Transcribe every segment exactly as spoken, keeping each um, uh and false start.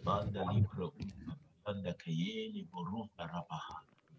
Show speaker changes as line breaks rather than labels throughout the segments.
Manda libro anda kayeli borufa rabaha.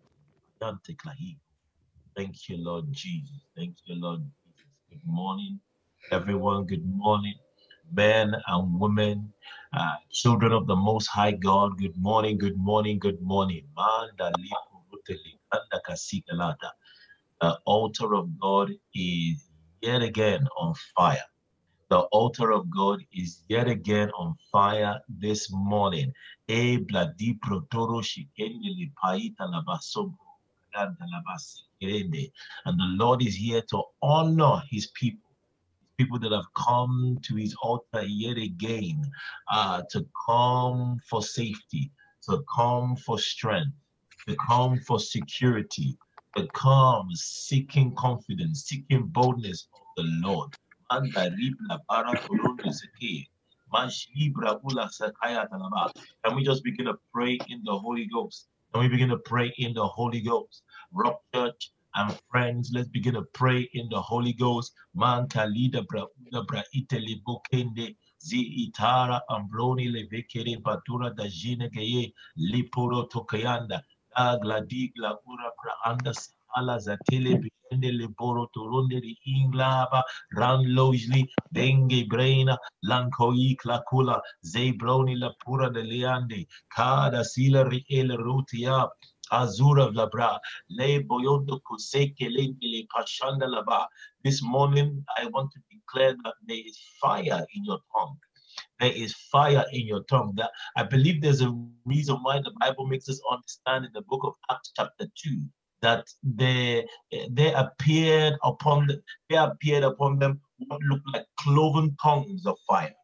Dante klahi. Thank you, Lord Jesus. Thank you, Lord Jesus. Good morning, everyone. Good morning, men and women, uh, children of the Most High God. Good morning, good morning, good morning. Manda lipo ruteli anda kasikalata. The altar of God is yet again on fire. The altar of God is yet again on fire this morning. E bladi protoro shikende lipaita labasobo kaganda labasi kirende. And the Lord is here to honor his people. People that have come to his altar yet again, uh, to come for safety, to come for strength, to come for security, to come seeking confidence, seeking boldness of the Lord. Manda ribla bara kurundo seke. Mash libra ula sakaya talaba. Can we just begin to pray in the Holy Ghost? Can we begin to pray in the Holy Ghost? Rock Church and friends, let's begin to pray in the Holy Ghost. Man kalida bra ula bra itele bokende zi itara ambroni levekere batura da jine geye liporo tokayanda agla digla ura pra anda ala zatele biende leboro toronde di inglaba ran lojli denge braina lankoi klakula zebroni la pura de leande kada sila riel rutia azura vlabra le boyondo kuseke le pashanda laba. This morning, I want to declare that there is fire in your tongue. There is fire in your tongue. That I believe there's a reason why the Bible makes us understand in the book of Acts chapter two that they they appeared upon the, they appeared upon them what looked like cloven tongues of fire.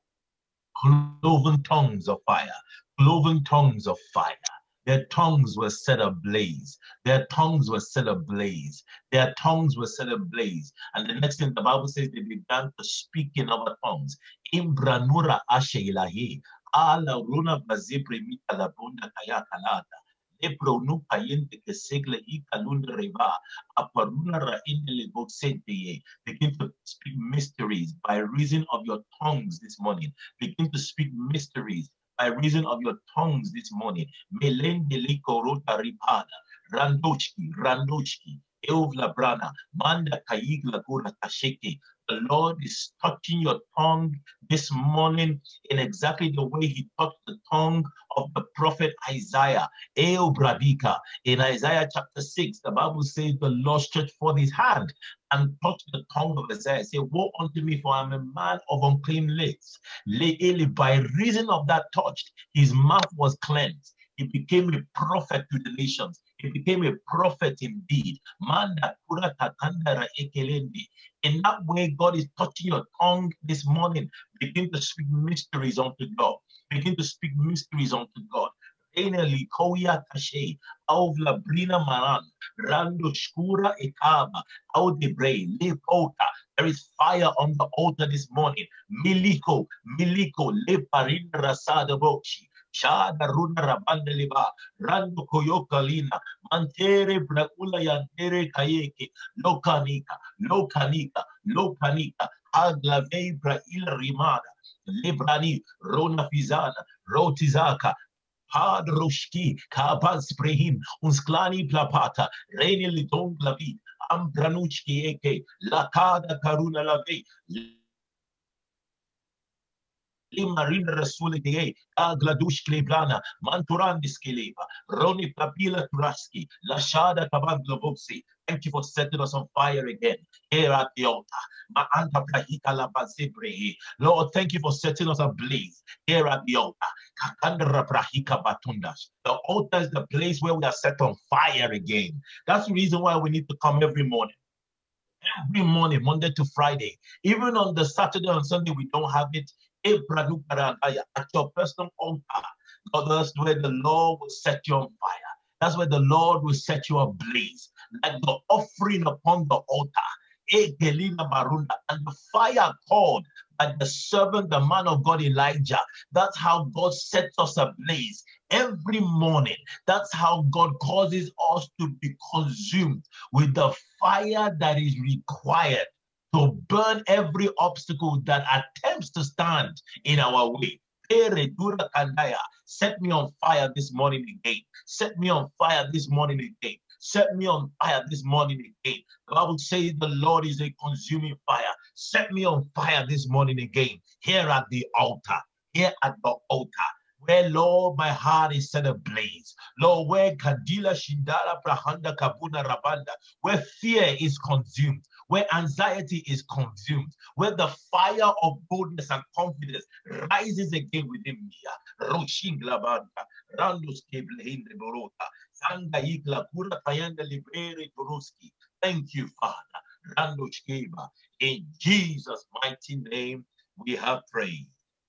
Cloven tongues of fire. Cloven tongues of fire. Their tongues were set ablaze. Their tongues were set ablaze. Their tongues were set ablaze. And the next thing the Bible says, they began to speak in other tongues. Imbranura ashe ilahi. Ala runa bazipre mita labunda kaya kalata. Lepro nu payente que segle i kalunda reva. Aparuna ra indele boksente. Begin to speak mysteries by reason of your tongues this morning. Begin to speak mysteries by reason of your tongues this morning. Melendeliko rota ripada, randochki, randochki, euvla brana, manda kaigla gura kasheke. The Lord is touching your tongue this morning in exactly the way he touched the tongue of the prophet Isaiah. Eubradika. In Isaiah chapter six, the Bible says the Lord stretched forth his hand and touched the tongue of Isaiah. Say, woe unto me, for I am a man of unclean lips. By reason of that touch, his mouth was cleansed. He became a prophet to the nations. He became a prophet indeed. In that way, God is touching your tongue this morning. Begin to speak mysteries unto God. Begin to speak mysteries unto God. Likoya kashe, auvla brina maran, rando shkura ekaba, audebre, lepota. There is fire on the altar this morning. Miliko, miliko, leparin rasada bochi. Shada runa rabanda liba, rando koyokalina, mantere brakula yantere kayeke, lokanika, lokanika, lokanika, aglave bra il rimada, lebrani, rona fizana, rotizaka, Padroshki, Kabas Brehim, Unsklani Plapata, Reni Lidon Glavi, Ambranuchki Eke, Lakada Karuna Lave, Limarina Rasulige, Agladush Kleblana, Manturandis Keleva, Roni Papila Turaski, Lashada Kabanglovosi. Thank you for setting us on fire again here at the altar. Lord, thank you for setting us ablaze here at the altar. The altar is the place where we are set on fire again. That's the reason why we need to come every morning. Every morning, Monday to Friday. Even on the Saturday and Sunday, we don't have it. At your personal altar, that's where the Lord will set you on fire. That's where the Lord will set you ablaze. Like the offering upon the altar. And the fire called by the servant, the man of God, Elijah. That's how God sets us ablaze every morning. That's how God causes us to be consumed with the fire that is required to burn every obstacle that attempts to stand in our way. Set me on fire this morning again. Set me on fire this morning again. Set me on fire this morning again. The Bible says the Lord is a consuming fire. Set me on fire this morning again. Here at the altar. Here at the altar. Where, Lord, my heart is set ablaze. Lord, where Kadila Shindala Prahanda Kabuna Rabanda, where fear is consumed, where anxiety is consumed, where the fire of boldness and confidence rises again within me. Roshin Glabanda, Randos Keblehinde Borota, Sanga Igla, Pura Tayanda Librere Turuski. Thank you, Father. Randos Keba. In Jesus' mighty name, we have prayed.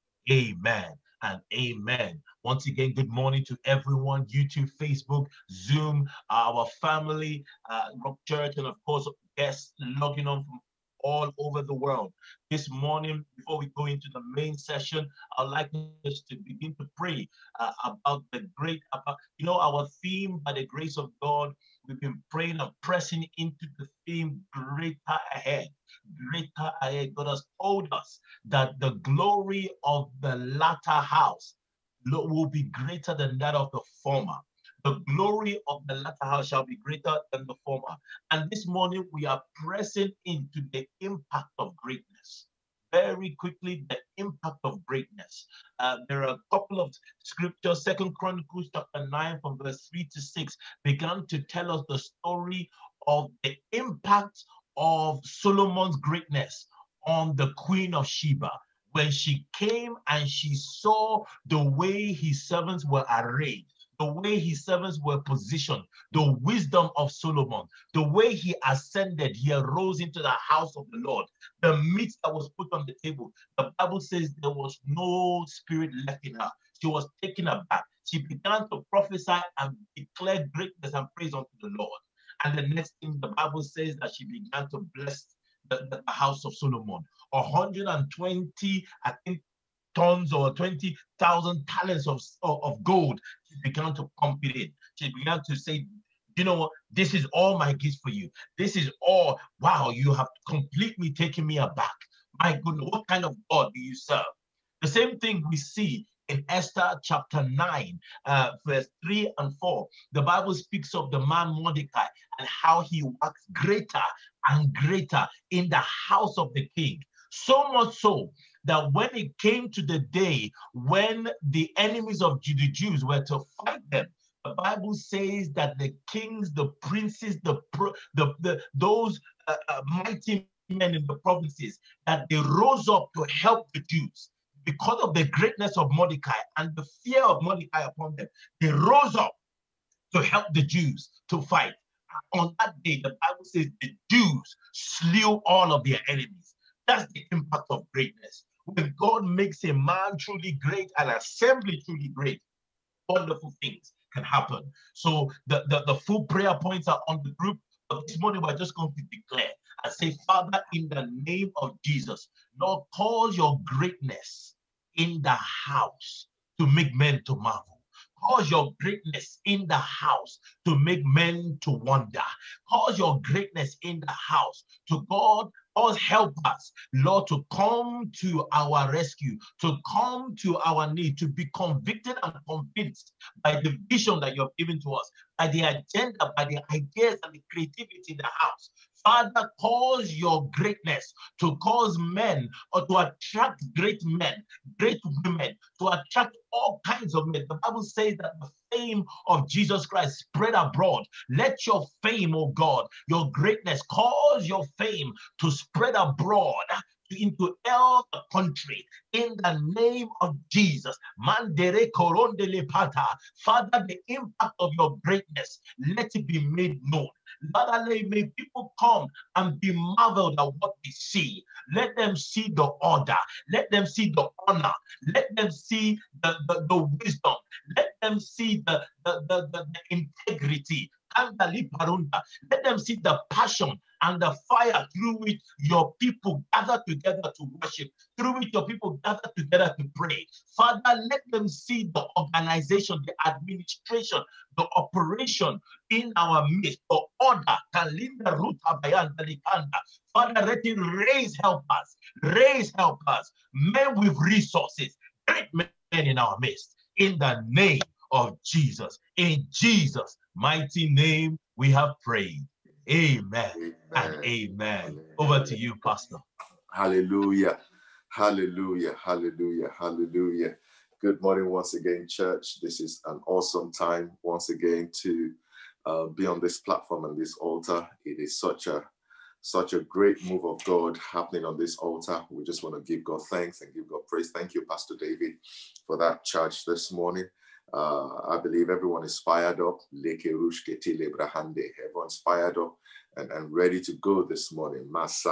Amen and amen. Once again, good morning to everyone, YouTube, Facebook, Zoom, our family, uh, Rock Church, and of course, guests logging on from all over the world. This morning, before we go into the main session, I'd like us to begin to pray uh, about the great, about, you know, our theme, by the grace of God. We've been praying and pressing into the theme, greater ahead. Greater ahead. God has told us that the glory of the latter house will be greater than that of the former. The glory of the latter house shall be greater than the former. And this morning we are pressing into the impact of greatness. Very quickly, the impact of greatness. Uh, there are a couple of scriptures. Second Chronicles chapter nine from verse three to six began to tell us the story of the impact of Solomon's greatness on the Queen of Sheba. When she came and she saw the way his servants were arrayed, the way his servants were positioned, the wisdom of Solomon, the way he ascended, he arose into the house of the Lord, the meat that was put on the table. The Bible says there was no spirit left in her. She was taken aback. She began to prophesy and declare greatness and praise unto the Lord. And the next thing the Bible says that she began to bless the, the house of Solomon. one hundred twenty, I think, tons or twenty thousand talents of, of, of gold. She began to pump it in. She began to say, you know what, this is all my gifts for you. This is all, wow, you have completely taken me aback. My goodness, what kind of God do you serve? The same thing we see in Esther chapter nine, uh, verse three and four. The Bible speaks of the man Mordecai and how he works greater and greater in the house of the king. So much so that when it came to the day when the enemies of the Jews were to fight them, the Bible says that the kings, the princes, the the, the those uh, uh, mighty men in the provinces, that they rose up to help the Jews because of the greatness of Mordecai and the fear of Mordecai upon them. They rose up to help the Jews to fight. On that day, the Bible says the Jews slew all of their enemies. That's the impact of greatness. When God makes a man truly great, an assembly truly great, wonderful things can happen. So the, the, the full prayer points are on the group. But this morning, we're just going to declare and say, Father, in the name of Jesus, Lord, cause your greatness in the house to make men to marvel. Cause your greatness in the house to make men to wonder. Cause your greatness in the house to God, cause help us, Lord, to come to our rescue, to come to our need, to be convicted and convinced by the vision that you have given to us, by the agenda, by the ideas and the creativity in the house. Father, cause your greatness to cause men or to attract great men, great women, to attract all kinds of men. The Bible says that the fame of Jesus Christ spread abroad. Let your fame, oh God, your greatness, cause your fame to spread abroad into all the country in the name of Jesus. Mandere korondele pata. Father, the impact of your greatness, let it be made known. Father, may people come and be marveled at what they see. Let them see the order. Let them see the honor. Let them see the, the, the wisdom. Let them see the, the, the, the, the integrity. Let them see the passion and the fire through which your people gather together to worship, through which your people gather together to pray. Father, let them see the organization, the administration, the operation in our midst, the order. Father, let it raise helpers, raise helpers, men with resources, great men in our midst. In the name of Jesus. In Jesus' mighty name, we have prayed. Amen, amen. And amen. Amen. Over to you, Pastor.
Hallelujah. Hallelujah. Hallelujah. Hallelujah. Good morning once again, church. This is an awesome time once again to uh, be on this platform and this altar. It is such a such a great move of God happening on this altar. We just want to give God thanks and give God praise. Thank you, Pastor David, for that charge this morning. Uh, I believe everyone is fired up. Everyone's fired up and, and ready to go this morning.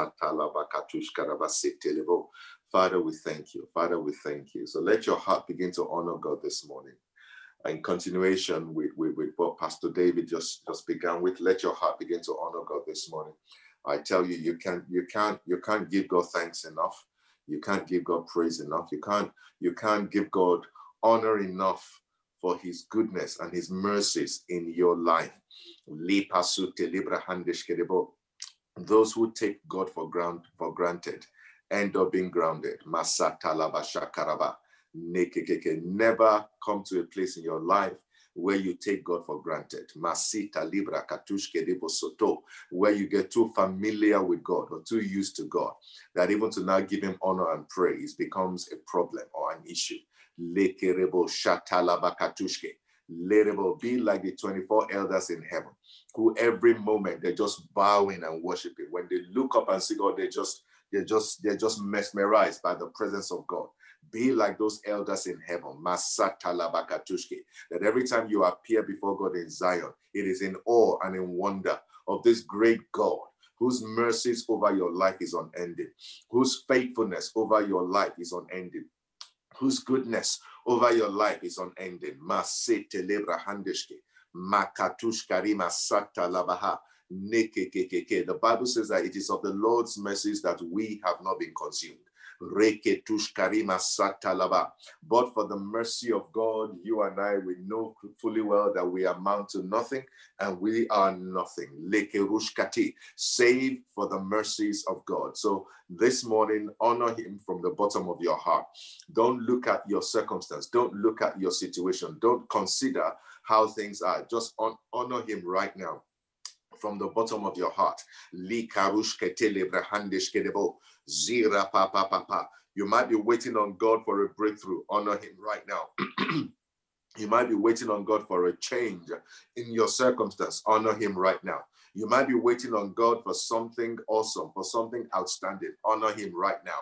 Father, we thank you. Father, we thank you. So let your heart begin to honor God this morning. In continuation with, with, with what Pastor David just, just began with, let your heart begin to honor God this morning. I tell you, you can't, you can't, you can't give God thanks enough. You can't give God praise enough. You can't, you can't give God honor enough for his goodness and his mercies in your life. Those who take God for, ground, for granted end up being grounded. Never come to a place in your life where you take God for granted. Where you get too familiar with God or too used to God, that even to now give him honor and praise becomes a problem or an issue. Be like the twenty-four elders in heaven, who every moment they're just bowing and worshiping. When they look up and see God, they just they're just they're just mesmerized by the presence of God. Be like those elders in heaven, that every time you appear before God in Zion, it is in awe and in wonder of this great God, whose mercies over your life is unending, whose faithfulness over your life is unending, whose goodness over your life is unending. The Bible says that it is of the Lord's mercies that we have not been consumed. But for the mercy of God, you and I, we know fully well that we amount to nothing and we are nothing. Save for the mercies of God. So this morning, honor him from the bottom of your heart. Don't look at your circumstance. Don't look at your situation. Don't consider how things are. Just honor him right now from the bottom of your heart. You might be waiting on God for a breakthrough. Honor him right now. You might be waiting on God for a change in your circumstance. Honor him right now. You might be waiting on God for something awesome, for something outstanding. Honor him right now.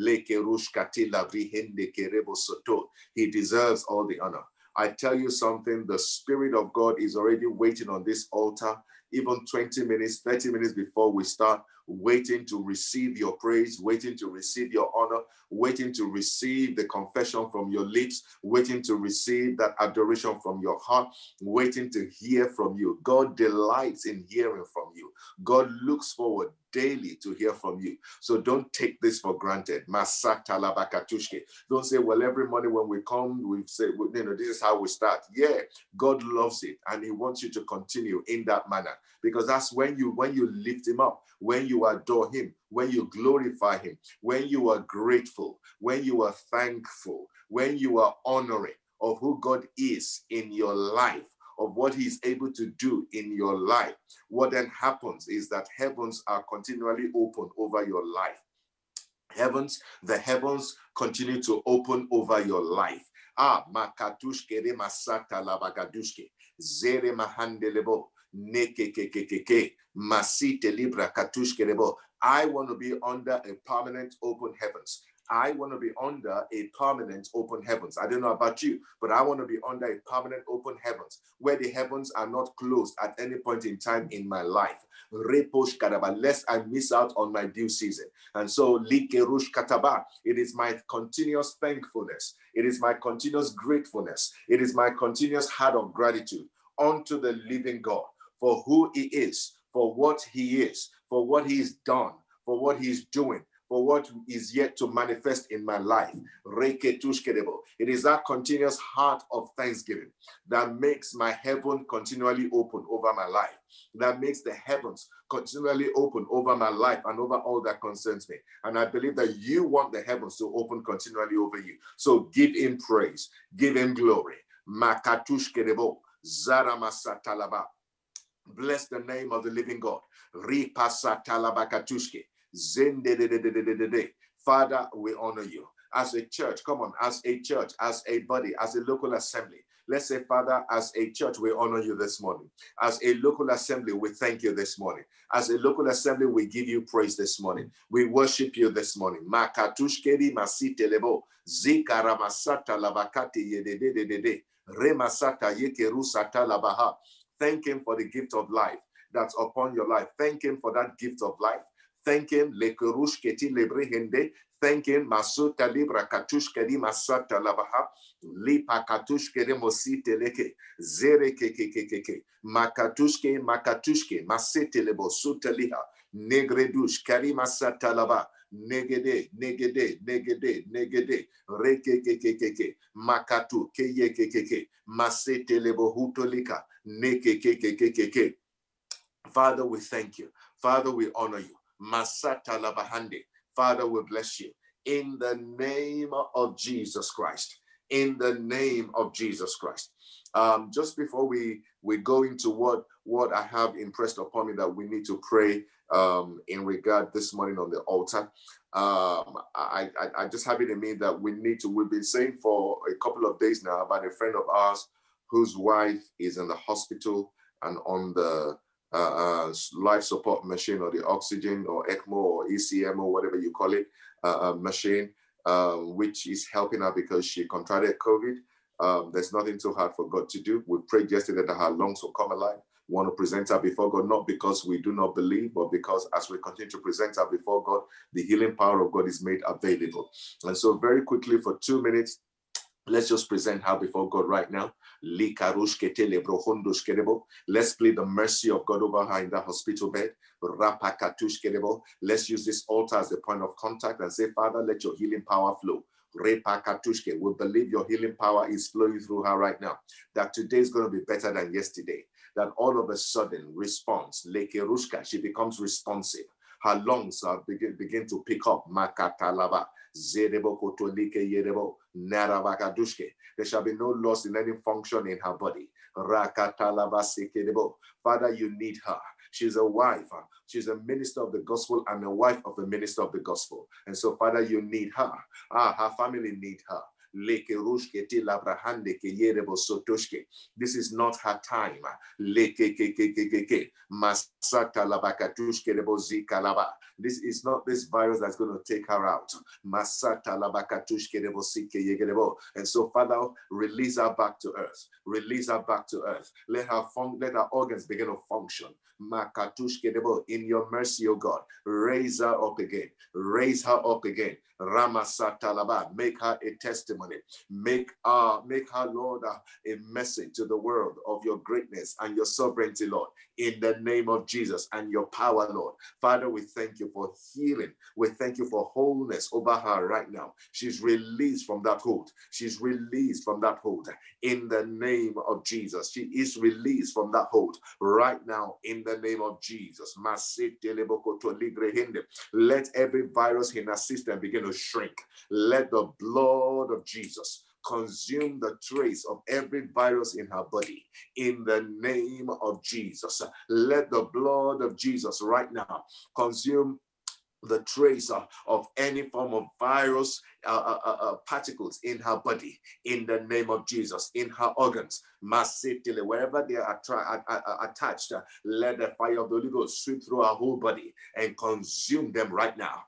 He deserves all the honor. I tell you something, the Spirit of God is already waiting on this altar, even twenty minutes, thirty minutes before we start, waiting to receive your praise, waiting to receive your honor, waiting to receive the confession from your lips, waiting to receive that adoration from your heart, waiting to hear from you. God delights in hearing from you. God looks forward daily to hear from you. So don't take this for granted. Don't say, well, every morning when we come, we say, well, you know, this is how we start. Yeah, God loves it and he wants you to continue in that manner, because that's when you when you lift him up, when you adore him, when you glorify him, when you are grateful, when you are thankful, when you are honoring of who God is in your life, of what he's able to do in your life. What then happens is that heavens are continually open over your life. Heavens, the heavens continue to open over your life. Ah, makatushke re masata labagadushke, zere mahandelebo, nekekekekeke, masite libra katushke rebo. I want to be under a permanent open heavens. I want to be under a permanent open heavens. I don't know about you, but I want to be under a permanent open heavens, where the heavens are not closed at any point in time in my life. Reposh kataba, lest I miss out on my due season. And so, likerush kataba, it is my continuous thankfulness. It is my continuous gratefulness. It is my continuous heart of gratitude unto the living God for who he is, for what he is, for what he's done, for what he's doing, for what is yet to manifest in my life. It is that continuous heart of thanksgiving that makes my heaven continually open over my life, that makes the heavens continually open over my life and over all that concerns me. And I believe that you want the heavens to open continually over you. So give him praise, give him glory. Makatushkerebo, Zaramasatalaba. Bless the name of the living God. Ripasatalabakatushke, Zendededededede. Father, we honor you. As a church, come on, as a church, as a body, as a local assembly. Let's say, Father, as a church, we honor you this morning. As a local assembly, we thank you this morning. As a local assembly, we give you praise this morning. We worship you this morning. Makatushkeri masitelebo, zikaramasata labakati yededededede, remasata yekerusata labaha. Thank him for the gift of life that's upon your life. Thank him for that gift of life. Thank him. Lekerushketi lebrehende. Thank him. Masuta libra katushkedi masata labaha. Lipa katushkede mosite leke. Zere keke keke ke. Makatushke makatushke. Masete lebo suta liha. Negredush kari masata laba. Negede, negede, negede, negede. Reke keke keke. Makatu keye keke ke. Masete lebo hutolika. Neke keke keke ke. Father, we thank you. Father, we honor you. Masata labahande. Father, we bless you. In the name of Jesus Christ. In the name of Jesus Christ. Um, just before we, we go into what, what I have impressed upon me that we need to pray um, in regard this morning on the altar, um, I, I, I just have it in me that we need to, we've been saying for a couple of days now about a friend of ours whose wife is in the hospital and on the uh, uh, life support machine, or the oxygen or ECMO or E C M or whatever you call it, uh, uh, machine, uh, which is helping her because she contracted COVID. Um, there's nothing too hard for God to do. We prayed yesterday that her lungs will come alive. We want to present her before God, not because we do not believe, but because as we continue to present her before God, the healing power of God is made available. And so very quickly for two minutes, let's just present her before God right now. Let's plead the mercy of God over her in that hospital bed. Let's use this altar as a point of contact and say, Father, let your healing power flow. We believe your healing power is flowing through her right now. That today is going to be better than yesterday. That all of a sudden response, she becomes responsive. Her lungs are begin, begin to pick up. Makatalaba. There shall be no loss in any function in her body. Father, you need her. She's a wife. She's a minister of the gospel and a wife of a minister of the gospel. And so, Father, you need her. Ah, her family need her. This is not her time. This is not this virus that's going to take her out. And so, Father, release her back to earth. Release her back to earth. Let her fun- let her organs begin to function. In your mercy, O God, raise her up again. Raise her up again. Ramasatalaba. Make her a testimony. Make, uh, make her, Lord, uh, a message to the world of your greatness and your sovereignty, Lord, in the name of Jesus, and your power, Lord. Father, we thank you for healing. We thank you for wholeness over her right now. She's released from that hold. She's released from that hold in the name of Jesus. She is released from that hold right now in the name of Jesus. Let every virus in her system begin to shrink. Let the blood of Jesus consume the trace of every virus in her body in the name of Jesus. Let the blood of Jesus right now consume the trace of, of any form of virus uh, uh, uh, particles in her body in the name of Jesus, in her organs, wherever they are attra- uh, uh, attached, uh, let the fire of the Holy Ghost sweep through her whole body and consume them right now.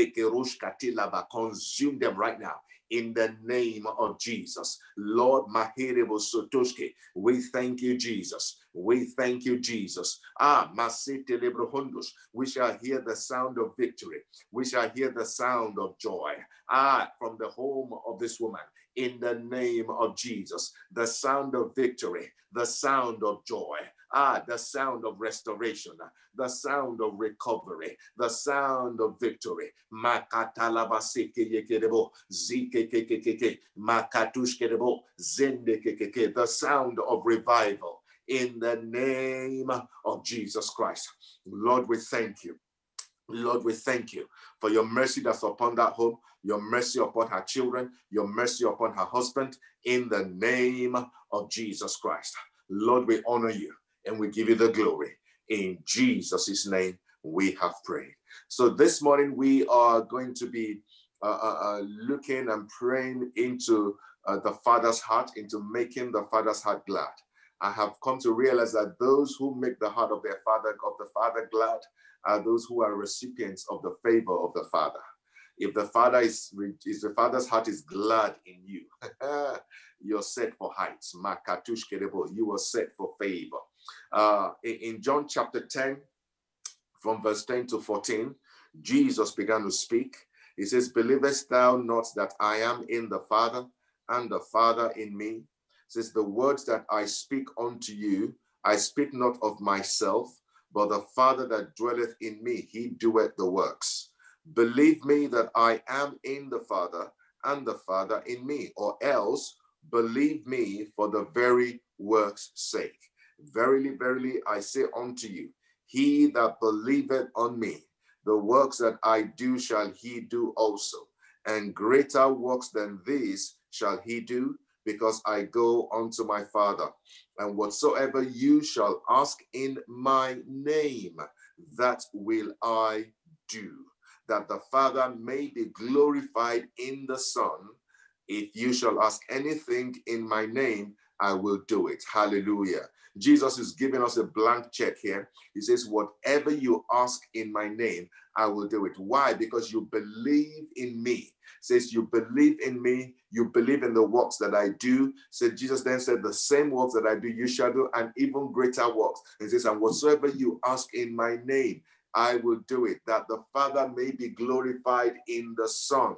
Consume them right now in the name of Jesus. Lord, we thank you, Jesus. We thank you, Jesus. Ah, we shall hear the sound of victory. We shall hear the sound of joy. Ah, from the home of this woman, in the name of Jesus, the sound of victory, the sound of joy. Ah, the sound of restoration, the sound of recovery, the sound of victory. Makatalabaseke zikekekeke, makatushkerebo, zendekekeke, the sound of revival in the name of Jesus Christ. Lord, we thank you. Lord, we thank you for your mercy that's upon that home, your mercy upon her children, your mercy upon her husband, in the name of Jesus Christ. Lord, we honor you and we give you the glory. In Jesus' name, we have prayed. So this morning, we are going to be uh, uh, looking and praying into uh, the Father's heart, into making the Father's heart glad. I have come to realize that those who make the heart of their Father, of the Father glad, are those who are recipients of the favor of the Father. If the Father is, if the Father's heart is glad in you, you're set for heights. You are set for favor. Uh, in, in John chapter ten, from verse ten to fourteen, Jesus began to speak. He says, "Believest thou not that I am in the Father, and the Father in me? He says, the words that I speak unto you, I speak not of myself, but the Father that dwelleth in me, he doeth the works. Believe me that I am in the Father, and the Father in me, or else believe me for the very works' sake. Verily, verily, I say unto you, he that believeth on me, the works that I do shall he do also, and greater works than these shall he do, because I go unto my Father. And whatsoever you shall ask in my name, that will I do, that the Father may be glorified in the Son. If you shall ask anything in my name, I will do it." Hallelujah. Jesus is giving us a blank check here. He says, whatever you ask in my name, I will do it. Why? Because you believe in me. He says, you believe in me, you believe in the works that I do. So Jesus then said, the same works that I do, you shall do, and even greater works. He says, and whatsoever you ask in my name, I will do it, that the Father may be glorified in the Son.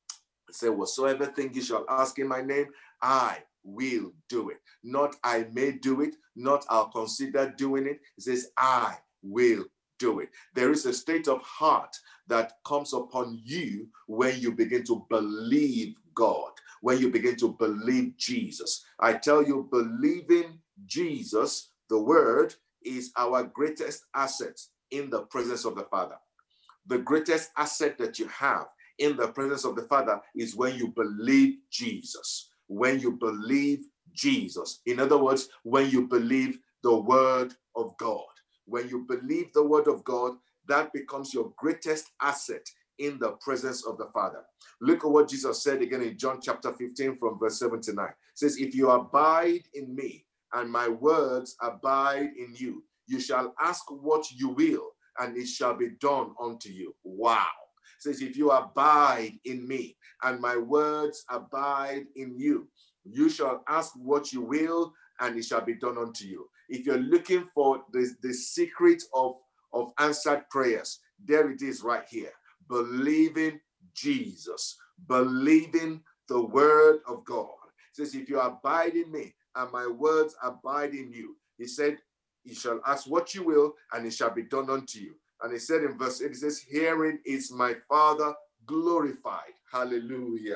He said, whatsoever thing you shall ask in my name, I will do it. Not I may do it, not I'll consider doing it. He says, I will do it. There is a state of heart that comes upon you when you begin to believe God, when you begin to believe Jesus. I tell you, believing Jesus, the word, is our greatest asset in the presence of the Father. The greatest asset that you have in the presence of the Father is when you believe Jesus. When you believe Jesus. In other words, when you believe the word of God. When you believe the word of God, that becomes your greatest asset in the presence of the Father. Look at what Jesus said again in John chapter fifteen from verse seven to nine. It says, if you abide in me and my words abide in you, you shall ask what you will, and it shall be done unto you. Wow. It says, if you abide in me and my words abide in you, you shall ask what you will, and it shall be done unto you. If you're looking for the, the secret of, of answered prayers, there it is right here. Believing Jesus, believing the word of God. It says, if you abide in me and my words abide in you, he said, you shall ask what you will, and it shall be done unto you. And he said in verse eight, it says, herein is my Father glorified. Hallelujah.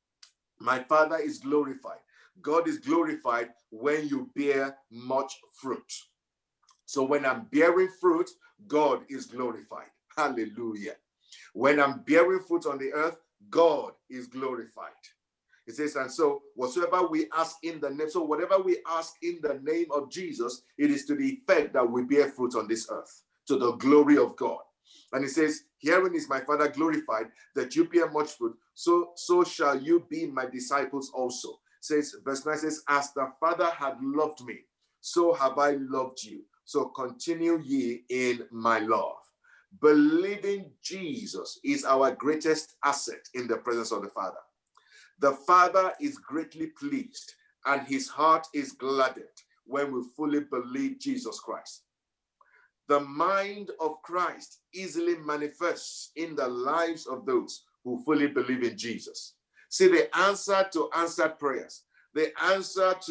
My Father is glorified. God is glorified when you bear much fruit. So when I'm bearing fruit, God is glorified. Hallelujah. When I'm bearing fruit on the earth, God is glorified. It says, and so whatsoever we ask in the name, so whatever we ask in the name of Jesus, it is to the effect that we bear fruit on this earth, to the glory of God. And it says, herein is my Father glorified, that you bear much fruit, so, so shall you be my disciples also. It says, verse nine says, as the Father had loved me, so have I loved you. So continue ye in my love. Believing Jesus is our greatest asset in the presence of the Father. The Father is greatly pleased and his heart is gladdened when we fully believe Jesus Christ. The mind of Christ easily manifests in the lives of those who fully believe in Jesus. See, the answer to answered prayers, the answer to,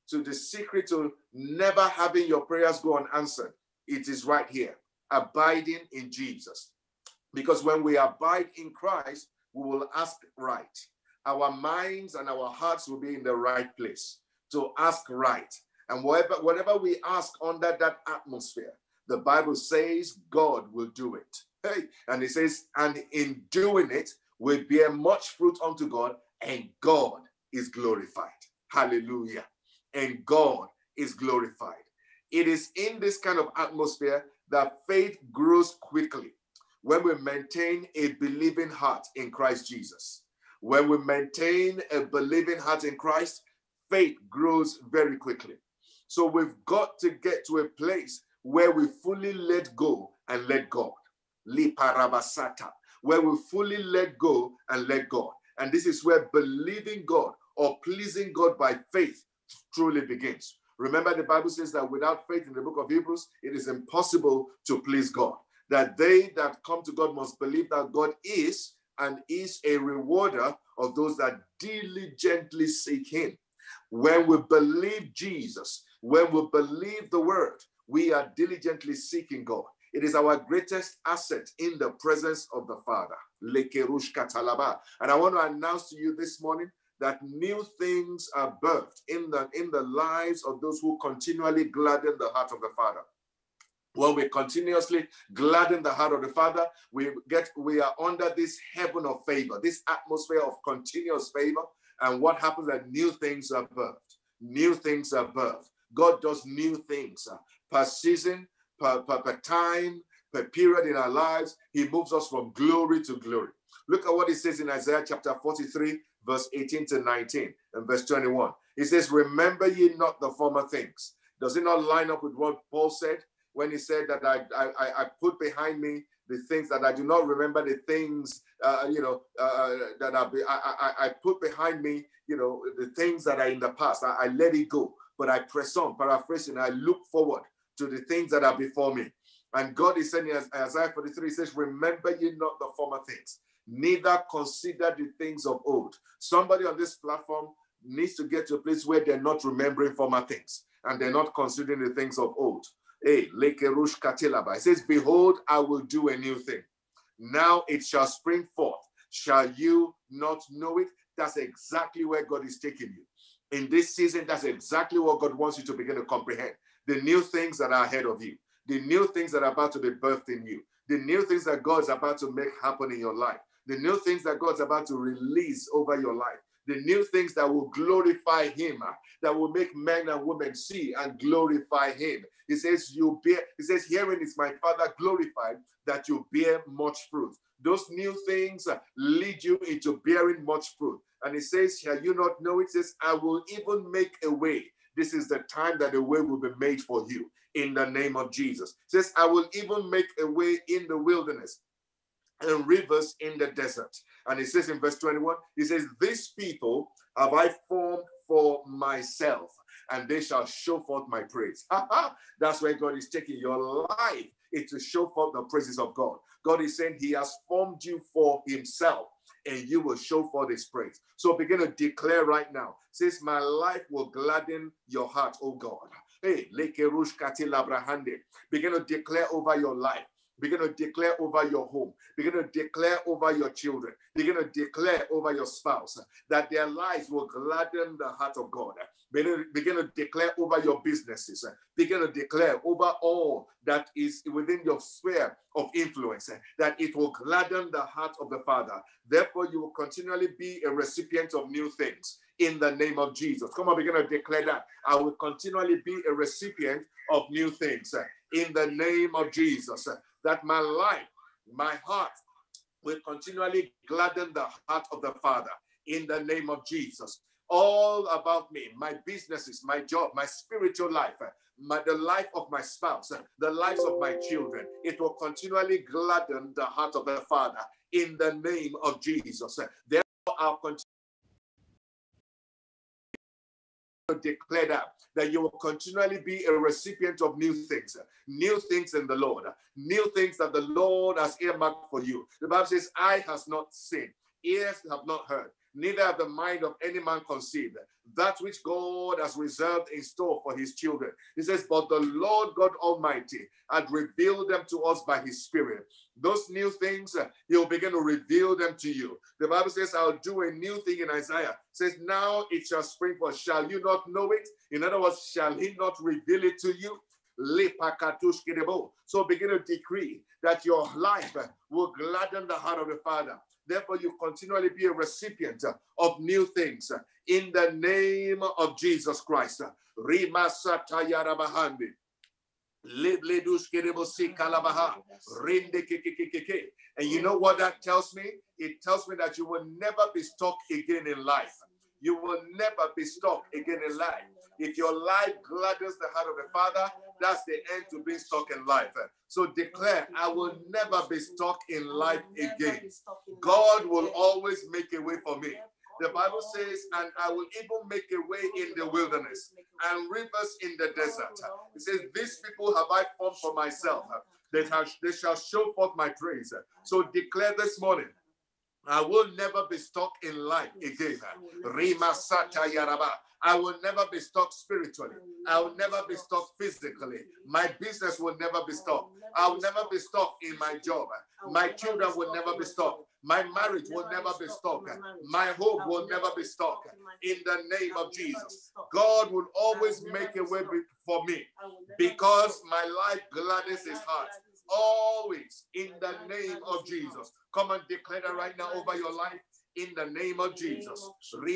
to the secret to never having your prayers go unanswered, it is right here, abiding in Jesus. Because when we abide in Christ, we will ask right. Our minds and our hearts will be in the right place to ask right. And whatever, whatever we ask under that atmosphere, the Bible says God will do it. Hey, and it says, and in doing it, we bear much fruit unto God, and God is glorified. Hallelujah. And God is glorified. It is in this kind of atmosphere that faith grows quickly when we maintain a believing heart in Christ Jesus. When we maintain a believing heart in Christ, faith grows very quickly. So we've got to get to a place where we fully let go and let God. Liparabasata, where we fully let go and let God. And this is where believing God or pleasing God by faith truly begins. Remember, the Bible says that without faith, in the book of Hebrews, it is impossible to please God. That they that come to God must believe that God is and is a rewarder of those that diligently seek him. When we believe Jesus, when we believe the word, we are diligently seeking God. It is our greatest asset in the presence of the Father. And I want to announce to you this morning that new things are birthed in the, in the lives of those who continually gladden the heart of the Father. When we continuously gladden the heart of the Father, we get we are under this heaven of favor, this atmosphere of continuous favor. And what happens that new things are birthed. New things are birthed. God does new things uh, per season, per, per, per time, per period in our lives. He moves us from glory to glory. Look at what he says in Isaiah chapter forty-three, verse eighteen to nineteen, and verse twenty-one. He says, remember ye not the former things. Does it not line up with what Paul said when he said that I, I, I put behind me the things that I do not remember, the things, uh, you know, uh, that I, I, I put behind me, you know, the things that are in the past. I, I let it go, but I press on, paraphrasing, I look forward to the things that are before me. And God is saying in Isaiah forty-three, he says, remember ye not the former things, neither consider the things of old. Somebody on this platform needs to get to a place where they're not remembering former things and they're not considering the things of old. Hey, Lekerush Katilaba. It says, behold, I will do a new thing. Now it shall spring forth. Shall you not know it? That's exactly where God is taking you. In this season, that's exactly what God wants you to begin to comprehend. The new things that are ahead of you. The new things that are about to be birthed in you. The new things that God's about to make happen in your life. The new things that God's about to release over your life. The new things that will glorify him, that will make men and women see and glorify him. He says, you bear, he says, herein is my Father glorified, that you bear much fruit. Those new things lead you into bearing much fruit. And he says, shall you not know it? He says, I will even make a way. This is the time that a way will be made for you in the name of Jesus. He says, I will even make a way in the wilderness and rivers in the desert. And he says in verse twenty-one, he says, these people have I formed for myself, and they shall show forth my praise. That's where God is taking your life, is to show forth the praises of God. God is saying he has formed you for himself, and you will show forth his praise. So begin to declare right now. It says, my life will gladden your heart, oh God. Hey, Lekerush Katila Brahande. Begin to declare over your life. Begin to declare over your home. Begin to declare over your children. Begin to declare over your spouse that their lives will gladden the heart of God. Begin to, begin to declare over your businesses. Begin to declare over all that is within your sphere of influence, that it will gladden the heart of the Father. Therefore, you will continually be a recipient of new things in the name of Jesus. Come on, begin to declare that. I will continually be a recipient of new things in the name of Jesus. That my life, my heart, will continually gladden the heart of the Father in the name of Jesus. All about me, my businesses, my job, my spiritual life, my, the life of my spouse, the lives of my children, it will continually gladden the heart of the Father in the name of Jesus. Therefore, I'll continue to declare that, that you will continually be a recipient of new things, new things in the Lord, new things that the Lord has earmarked for you. The Bible says, eye has not seen, ears have not heard, neither have the mind of any man conceived, that which God has reserved in store for his children. He says, but the Lord God Almighty had revealed them to us by his Spirit. Those new things, uh, he'll begin to reveal them to you. The Bible says, I'll do a new thing in Isaiah. It says, now it shall spring forth. Shall you not know it? In other words, shall he not reveal it to you? So begin to decree that your life uh, will gladden the heart of the Father. Therefore, you continually be a recipient uh, of new things uh, in the name of Jesus Christ. Rima Satayarabahandi. And you know what that tells me? It tells me that you will never be stuck again in life. You will never be stuck again in life. If your life gladdens the heart of the Father, that's the end to being stuck in life. So declare, I will never be stuck in life again. God will always make a way for me. The Bible says, and I will even make a way in the wilderness and rivers in the desert. It says, these people have I formed for myself. They, have, they shall show forth my praise. So declare this morning, I will never be stuck in life again. Rima Sata Yaraba. I will never be stuck spiritually. I will never be stuck physically. My business will never be stuck. I will never be stuck in my job. My children will never be stuck. My marriage will never be stuck. My home will never be stuck. In the name of Jesus, God will always make a way for me because my life gladdens his heart. Always in the name of Jesus. Come and declare that right now over your life in the name of Jesus.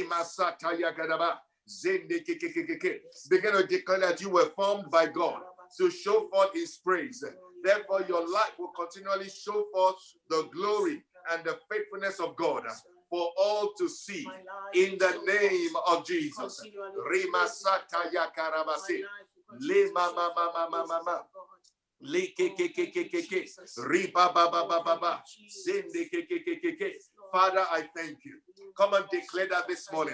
Begin to declare that you were formed by God to show forth his praise. Therefore, your life will continually show forth the glory and the faithfulness of God for all to see in the name of Jesus. Father, I thank you. Come and declare that this morning.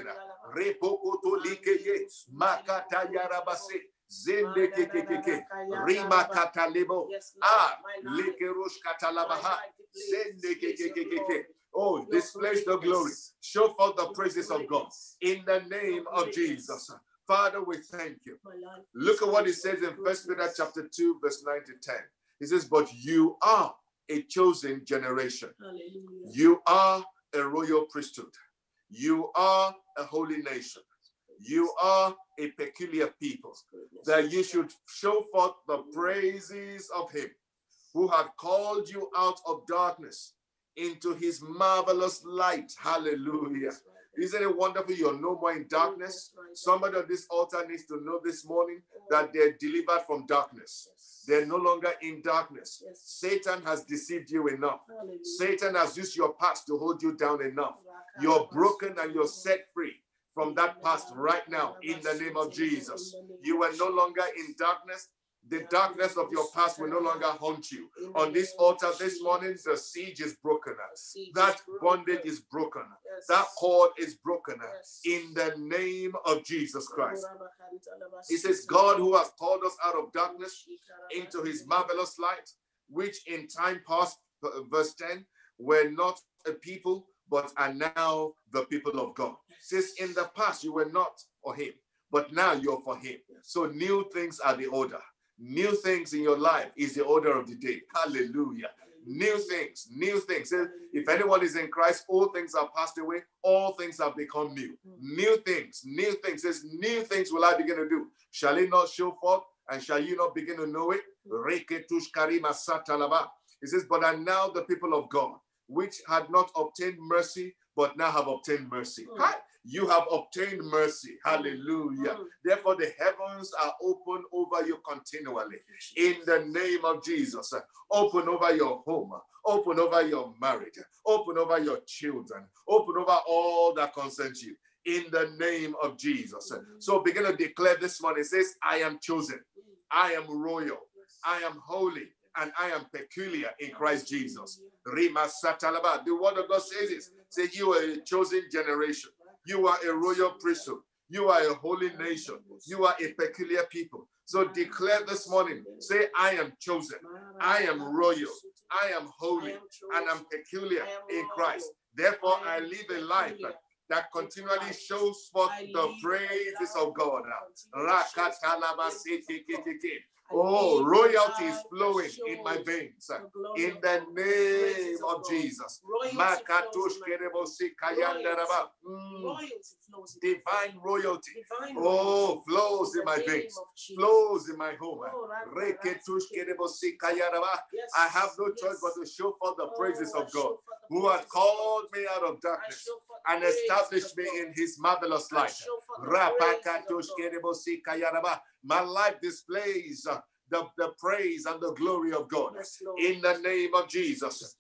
Zende keke keke rima katalebo ah lekerush katalabaha zende keke keke. Oh, displays the glory. Show forth the praises of God in the name of Jesus. Father, we thank you. Look at what it says in First Peter chapter two, verse nine to ten. It says, but you are a chosen generation. Hallelujah. You are a royal priesthood. You are a holy nation. You are a peculiar people, that you should show forth the praises of him who had called you out of darkness into his marvelous light. Hallelujah. Isn't it wonderful you're no more in darkness? Somebody on this altar needs to know this morning that they're delivered from darkness. They're no longer in darkness. Satan has deceived you enough. Satan has used your past to hold you down enough. You're broken and you're set free from that past right now in the name of Jesus. You are no longer in darkness. The darkness of your past will no longer haunt you. On this altar this morning, the siege is broken. That bondage is broken. That cord is broken in the name of Jesus Christ. It says, God who has called us out of darkness into his marvelous light, which in time past, verse ten, were not a people, but are now the people of God. It says, in the past you were not for him, but now you're for him. So new things are the order. New things in your life is the order of the day. Hallelujah. New things, new things. If anyone is in Christ, all things are passed away. All things have become new. New things, new things. Says, new things will I begin to do. Shall it not show forth? And shall you not begin to know it? It says, but are now the people of God, which had not obtained mercy, but now have obtained mercy. Mm. You have obtained mercy. Hallelujah. Mm. Therefore, the heavens are open over you continually. In the name of Jesus. Open over your home. Open over your marriage. Open over your children. Open over all that concerns you. In the name of Jesus. Mm. So begin to declare this morning. It says, I am chosen. I am royal. I am holy. And I am peculiar in Christ Jesus. Rima Satalaba. The word of God says this. Say you are a chosen generation. You are a royal priesthood. You are a holy nation. You are a peculiar people. So declare this morning. Say, I am chosen. I am royal. I am holy. And I'm peculiar in Christ. Therefore, I live a life that continually shows forth the praises of God. Oh, royalty is flowing in my veins. In the name of Jesus. Divine royalty. Oh, flows in my veins. Flows in my home. I have no choice but to show forth the praises of God, who has called me out of darkness and established me in his marvelous light. My life displays uh, the, the praise and the glory of God. Yes, in the name of Jesus.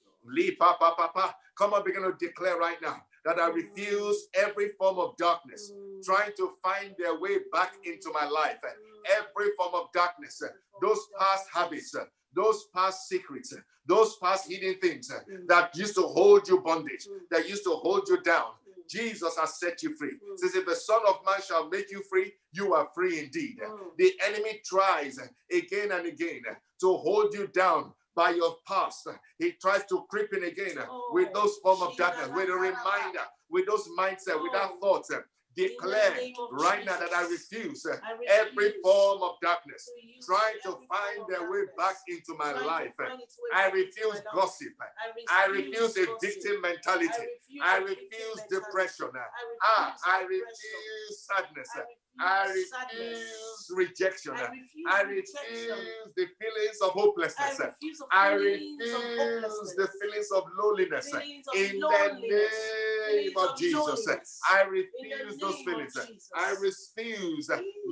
Come on, begin to declare right now that I refuse every form of darkness trying to find their way back into my life. Every form of darkness, those past habits, those past secrets, those past hidden things that used to hold you bondage, that used to hold you down. Jesus has set you free. Mm. Says, if the Son of Man shall make you free, you are free indeed. Mm. The enemy tries again and again to hold you down by your past. He tries to creep in again oh, with those form of darkness, with a reminder, with those mindset, oh. with that thoughts. Declare right Jesus. now that I refuse, I refuse every form of darkness trying to find their way back into my life. I refuse gossip. I refuse a victim mentality. I refuse depression. Ah, I refuse sadness. I refuse rejection. I refuse the feelings of hopelessness. I refuse the feelings of loneliness. In the name of Jesus, I refuse those feelings. I refuse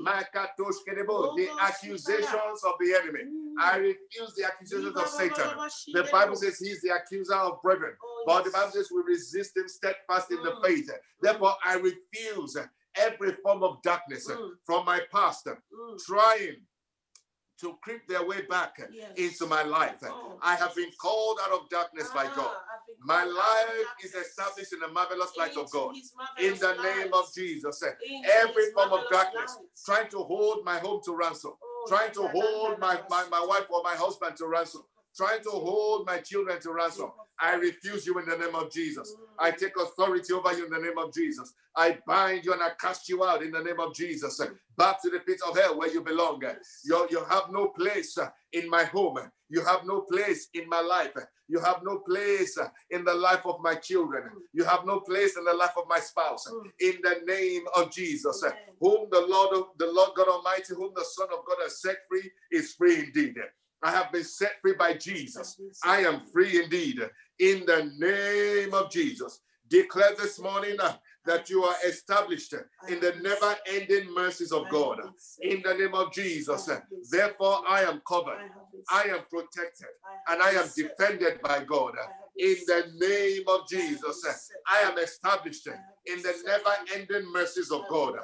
the accusations of the enemy. I refuse the accusations of Satan. The Bible says he's the accuser of brethren. But the Bible says we resist him steadfast in the faith. Therefore, I refuse every form of darkness mm. from my past, mm. trying to creep their way back yes. into my life. Oh, I have been called out of darkness ah, by God. My life is established in the marvelous light of God. In the name light. of Jesus. Into every form of darkness, light. trying to hold my home to ransom, oh, trying to hold my, my, my wife or my husband to ransom, trying to hold my children to ransom. I refuse you in the name of Jesus. I take authority over you in the name of Jesus. I bind you and I cast you out in the name of Jesus. Back to the pit of hell where you belong. You, you have no place in my home. You have no place in my life. You have no place in the life of my children. You have no place in the life of my spouse. In the name of Jesus, whom the Lord, the Lord God Almighty, whom the Son of God has set free, is free indeed. I have been set free by Jesus. I am free indeed. In the name of Jesus. Declare this morning uh, that you are established in the never-ending mercies of God. In the name of Jesus. Therefore, I am covered. I am protected. And I am defended by God. In the name of Jesus. I am established in the never-ending mercies of God.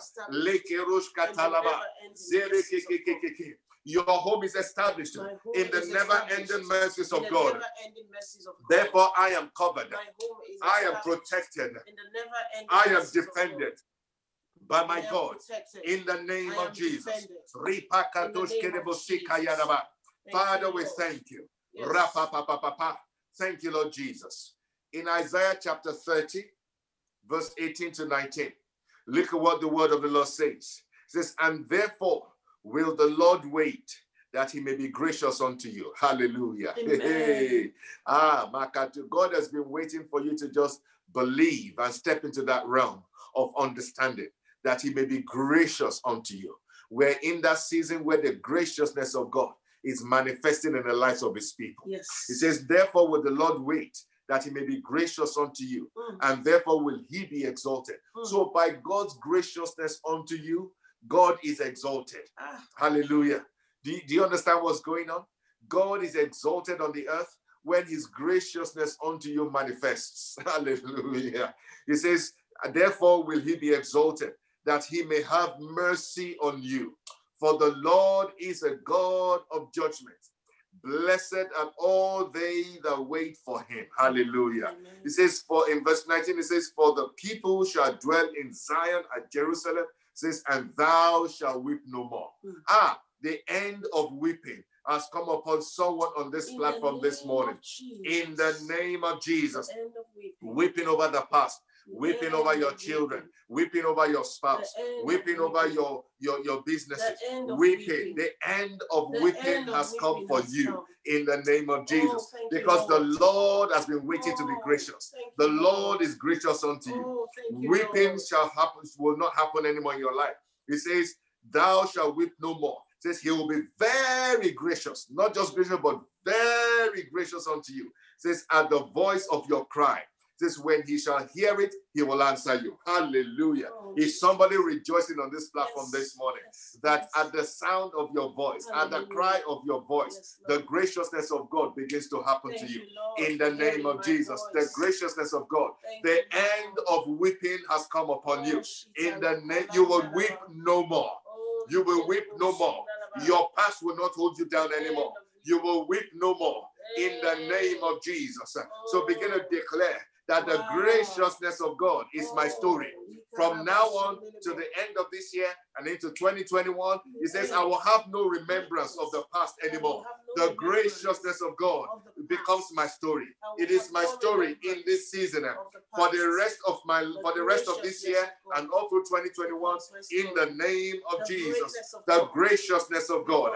Your home is established home in the never-ending mercies of God. Mercies of God. Therefore, I am covered. I am protected. I am defended by my God. In the name of Jesus. Father, we thank you. Yes. Thank you, Lord Jesus. In Isaiah chapter thirty, verse eighteen to nineteen, look at what the word of the Lord says. It says, and therefore, will the Lord wait that he may be gracious unto you? Hallelujah. Hey. Ah, Makatu, God has been waiting for you to just believe and step into that realm of understanding that he may be gracious unto you. We're in that season where the graciousness of God is manifesting in the lives of his people. Yes. It says, therefore will the Lord wait that he may be gracious unto you, mm. and therefore will he be exalted. Mm. So by God's graciousness unto you, God is exalted. Ah. Hallelujah. Do you, do you understand what's going on? God is exalted on the earth when his graciousness unto you manifests. Hallelujah. He says, therefore will he be exalted, that he may have mercy on you. For the Lord is a God of judgment. Blessed are all they that wait for him. Hallelujah. Amen. It says, for in verse nineteen, it says, for the people shall dwell in Zion at Jerusalem. Says, and thou shalt weep no more. Mm. Ah, the end of weeping has come upon someone on this in platform this morning. In the name of Jesus. The end of weeping. weeping over the past, weeping over your children, weeping over your spouse, weeping over your, your, your businesses, weeping. The end of weeping has come for you in the name of Jesus. Because the Lord has been waiting to be gracious. The Lord is gracious unto you. Weeping shall happen, will not happen anymore in your life. He says, thou shalt weep no more. He says he will be very gracious, not just gracious, but very gracious unto you. He says, at the voice of your cry. This when he shall hear it, he will answer you. Hallelujah. Oh, is somebody rejoicing on this platform yes, this morning? Yes, that yes. At the sound of your voice, Hallelujah. At the cry of your voice, yes, the graciousness of God begins to happen Thank to you. you in the name of Jesus. Voice. The graciousness of God. Thank the you, end Lord. Of weeping has come upon oh, you. In the name, you will weep no more. Oh, you will weep no more. Your past will not hold you down anymore. You will weep no more. In the name of Jesus. So begin to declare that the wow. graciousness of God is my story. From now on to the end of this year and into twenty twenty-one, he says, I will have no remembrance of the past anymore. The graciousness of God becomes my story. It is my story in this season for the rest of my for the rest of this year and all through twenty twenty-one. In the name of Jesus, the graciousness of God.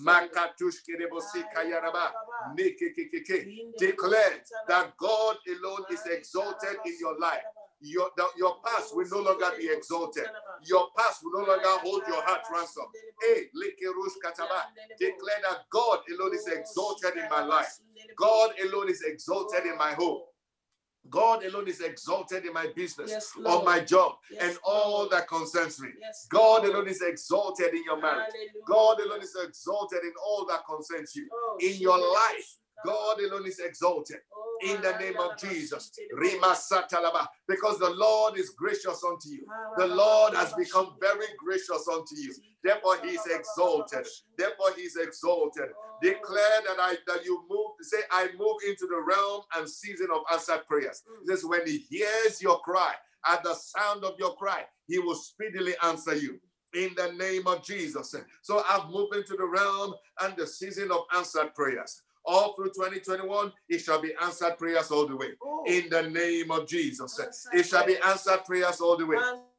Declare that God alone is exalted in your life. Your, the, your past will no longer be exalted. Your past will no longer hold your heart ransom. Hey, declare that God alone is exalted in my life. God alone is exalted in my home. God alone is exalted in my business, yes, on my job, yes, and all that concerns me. Yes, God alone is exalted in your marriage. Hallelujah. God alone is exalted in all that concerns you. Oh, in your life, God alone is exalted. Oh, in the name of Jesus. Because the Lord is gracious unto you. The Lord has become very gracious unto you. Therefore, he is exalted. Therefore, he is exalted. Declare that I that you move, say, I move into the realm and season of answered prayers. This is when he hears your cry, at the sound of your cry, he will speedily answer you. In the name of Jesus. So I've moved into the realm and the season of answered prayers. All through twenty twenty-one, it shall be answered prayers all the way. Oh. In the name of Jesus. Answered it shall be answered prayers all the way.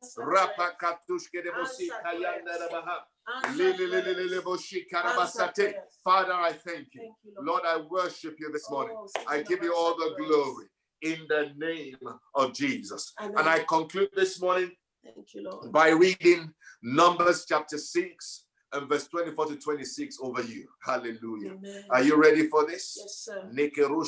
Father, I thank you. Thank you, Lord. Lord, I worship you this morning. Oh, I give you all the glory in the name of Jesus. Amen. And I conclude this morning Thank you, Lord. by reading Numbers chapter six. And verse twenty-four to twenty-six over you. Hallelujah. Amen. Are you ready for this? Yes, sir. Oh,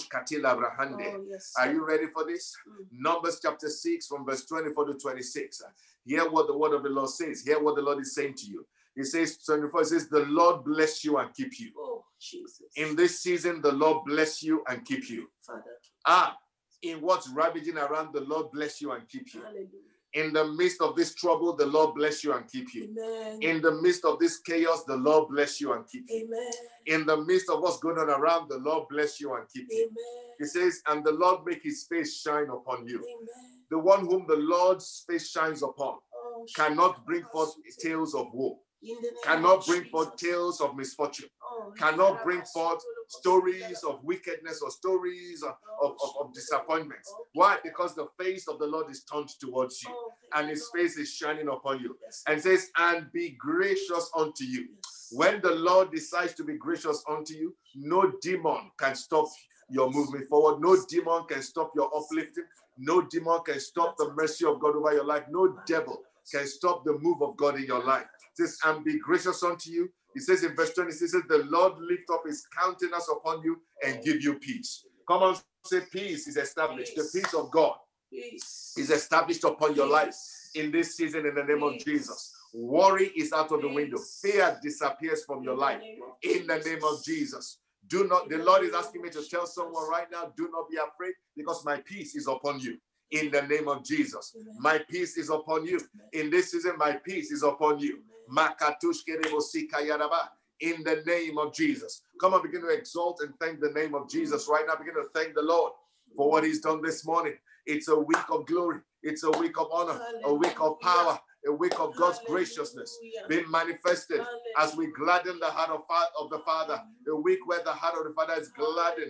yes, sir. Are you ready for this? Mm. Numbers chapter six from verse twenty-four to twenty-six. Hear what the word of the Lord says. Hear what the Lord is saying to you. He says, twenty-four, it says, the Lord bless you and keep you. Oh, Jesus. In this season, the Lord bless you and keep you. Father. Ah, in what's ravaging around, the Lord bless you and keep you. Hallelujah. In the midst of this trouble, the Lord bless you and keep you. Amen. In the midst of this chaos, the Lord bless you and keep you. Amen. In the midst of what's going on around, the Lord bless you and keep you. Amen. He says, and the Lord make his face shine upon you. Amen. The one whom the Lord's face shines upon oh, cannot bring forth tales of woe. Cannot bring forth tales of misfortune. Oh, cannot bring forth stories of wickedness or stories of, of, of, of disappointments. Why? Because the face of the Lord is turned towards you and his face is shining upon you. And says, and be gracious unto you. When the Lord decides to be gracious unto you, no demon can stop your movement forward. No demon can stop your uplifting. No demon can stop the mercy of God over your life. No devil can stop the move of God in your life. It says, and be gracious unto you. He says in verse twenty-six, says, the Lord lift up his countenance upon you and give you peace. Come on, say peace is established. Peace. The peace of God peace. is established upon peace. your life in this season in the name peace. of Jesus. Worry is out of peace. the window. Fear disappears from your life in the name of Jesus. Do not, the Lord is asking me to tell someone right now, do not be afraid because my peace is upon you. In the name of Jesus. Amen. My peace is upon you. In this season, my peace is upon you. In the name of Jesus. Come on, begin to exalt and thank the name of Jesus right now. Begin to thank the Lord for what he's done this morning. It's a week of glory. It's a week of honor. Hallelujah. A week of power. A week of God's Hallelujah. graciousness being manifested Hallelujah. as we gladden the heart of, of the Father. A week where the heart of the Father is gladdened.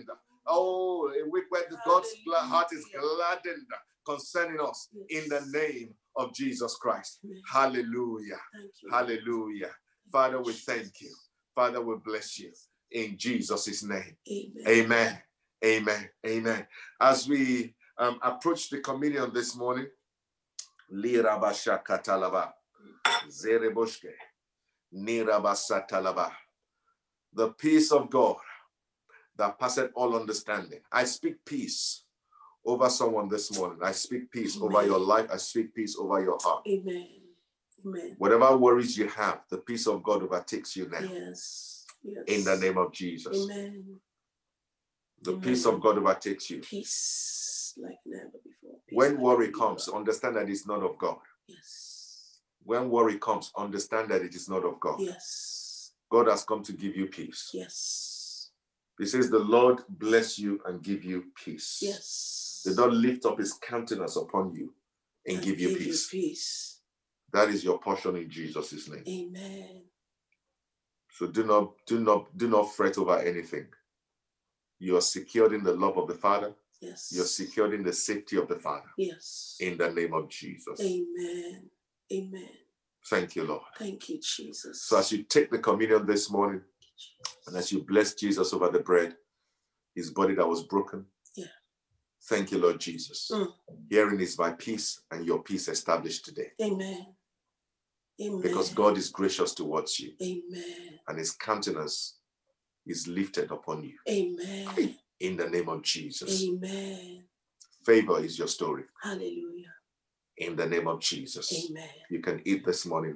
Oh, a week where God's heart is gladdened concerning us,
Yes.
in the name of Jesus Christ.
Amen.
Hallelujah.
Thank you.
Hallelujah. Father, we thank you. Father, we bless you. In Jesus' name.
Amen.
Amen. Amen. Amen. As we um, approach the communion this morning, Lirabasha katalaba, zereboshke, nirabasatalaba. The peace of God that passeth all understanding. I speak peace over someone this morning. I speak peace
Amen.
over your life. I speak peace over your heart.
Amen. Amen.
Whatever worries you have, the peace of God overtakes you now.
Yes. Yes.
In the name of Jesus.
Amen.
The
Amen.
peace of God overtakes you.
Peace like never before. Peace
When
like
worry
never
comes,
before.
understand that it's not of God.
Yes.
When worry comes, understand that it is not of God.
Yes.
God has come to give you peace.
Yes.
He says, the Lord bless you and give you peace.
Yes.
The Lord lift up his countenance upon you and,
And
give you
give
peace.
you peace.
That is your portion in Jesus' name.
Amen.
So do not, do not, do not fret over anything. You are secured in the love of the Father.
Yes.
You're secured in the safety of the Father.
Yes.
In the name of Jesus.
Amen. Amen.
Thank you, Lord.
Thank you, Jesus.
So as you take the communion this morning,
Jesus.
and as you bless Jesus over the bread, his body that was broken.
Yeah.
Thank you, Lord Jesus.
Mm.
Herein is my peace, and your peace established today.
Amen. Amen.
Because God is gracious towards you.
Amen.
And his countenance is lifted upon you.
Amen.
In the name of Jesus.
Amen.
Favor is your story.
Hallelujah.
In the name of Jesus.
Amen.
You can eat this morning.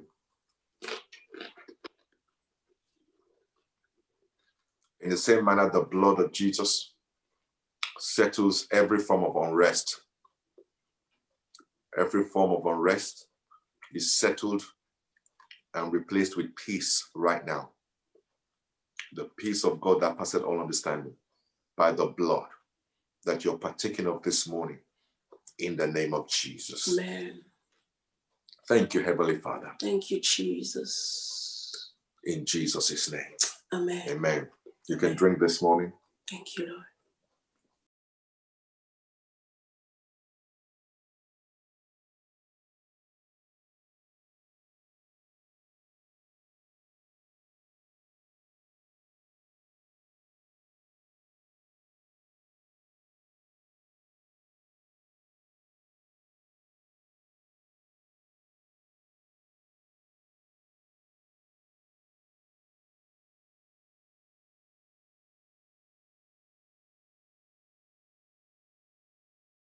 In the same manner, the blood of Jesus settles every form of unrest. Every form of unrest is settled and replaced with peace right now. The peace of God that passeth all understanding by the blood that you're partaking of this morning in the name of Jesus.
Amen.
Thank you, Heavenly Father.
Thank you, Jesus.
In Jesus' name.
Amen.
Amen. You can drink this morning.
Thank you, Lord.